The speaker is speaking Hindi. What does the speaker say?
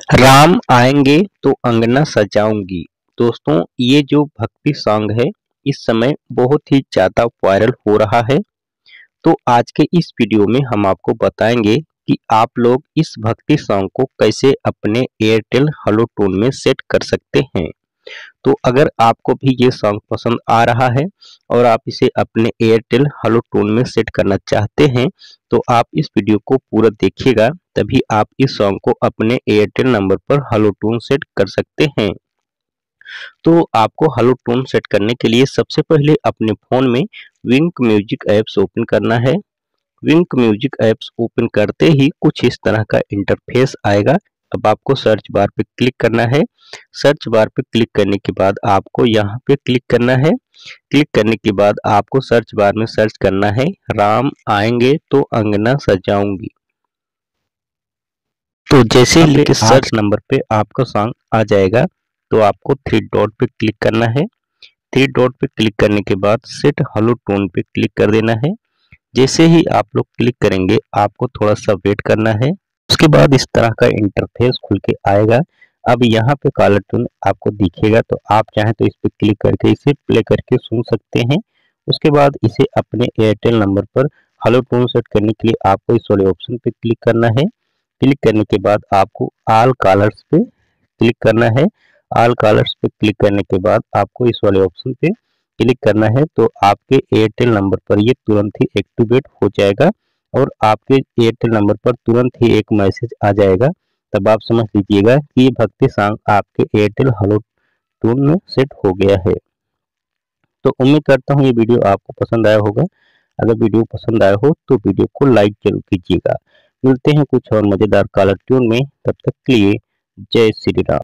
राम आएंगे तो अंगना सजाऊंगी। दोस्तों, ये जो भक्ति सॉन्ग है इस समय बहुत ही ज़्यादा वायरल हो रहा है। तो आज के इस वीडियो में हम आपको बताएंगे कि आप लोग इस भक्ति सॉन्ग को कैसे अपने एयरटेल हेलो टोन में सेट कर सकते हैं। तो अगर आपको भी ये सॉन्ग पसंद आ रहा है और आप इसे अपने एयरटेल हेलो टोन में सेट करना चाहते हैं तो आप इस वीडियो को पूरा देखिएगा, तभी आप इस सॉन्ग को अपने एयरटेल नंबर पर हेलो टोन सेट कर सकते हैं। तो आपको हेलो टोन सेट करने के लिए सबसे पहले अपने फ़ोन में विंक म्यूजिक ऐप्स ओपन करना है। विंक म्यूजिक ऐप्स ओपन करते ही कुछ इस तरह का इंटरफेस आएगा। अब आपको सर्च बार पे क्लिक करना है। सर्च बार पे क्लिक करने के बाद आपको यहाँ पे क्लिक करना है। क्लिक करने के बाद आपको सर्च बार में सर्च करना है राम आएंगे तो अंगना सजाऊंगी। तो जैसे ही लिखे सर्च नंबर पे आपका सॉन्ग आ जाएगा तो आपको थ्री डॉट पे क्लिक करना है। थ्री डॉट पे क्लिक करने के बाद सेट हेलो टोन पे क्लिक कर देना है। जैसे ही आप लोग क्लिक करेंगे आपको थोड़ा सा वेट करना है। उसके बाद इस तरह का इंटरफेस खुल के आएगा। अब यहाँ पे कॉलर ट्यून आपको दिखेगा तो आप चाहें तो इस पे क्लिक करके इसे प्ले करके सुन सकते हैं। उसके बाद इसे अपने एयरटेल नंबर पर हेलो टोन सेट करने के लिए आपको इस वाले ऑप्शन पे क्लिक करना है। क्लिक करने के बाद आपको ऑल कॉलर्स पे क्लिक करना है। ऑल कॉलर्स पे क्लिक करने के बाद आपको इस वाले ऑप्शन पे क्लिक करना है तो आपके एयरटेल नंबर पर ये तुरंत ही एक्टिवेट हो जाएगा और आपके एयरटेल नंबर पर तुरंत ही एक मैसेज आ जाएगा। तब आप समझ लीजिएगा कि ये भक्ति सॉन्ग आपके एयरटेल हेलो टोन में सेट हो गया है। तो उम्मीद करता हूँ ये वीडियो आपको पसंद आया होगा। अगर वीडियो पसंद आया हो तो वीडियो को लाइक जरूर कीजिएगा। मिलते हैं कुछ और मज़ेदार कॉलर ट्यून में, तब तक के लिए जय श्री राम।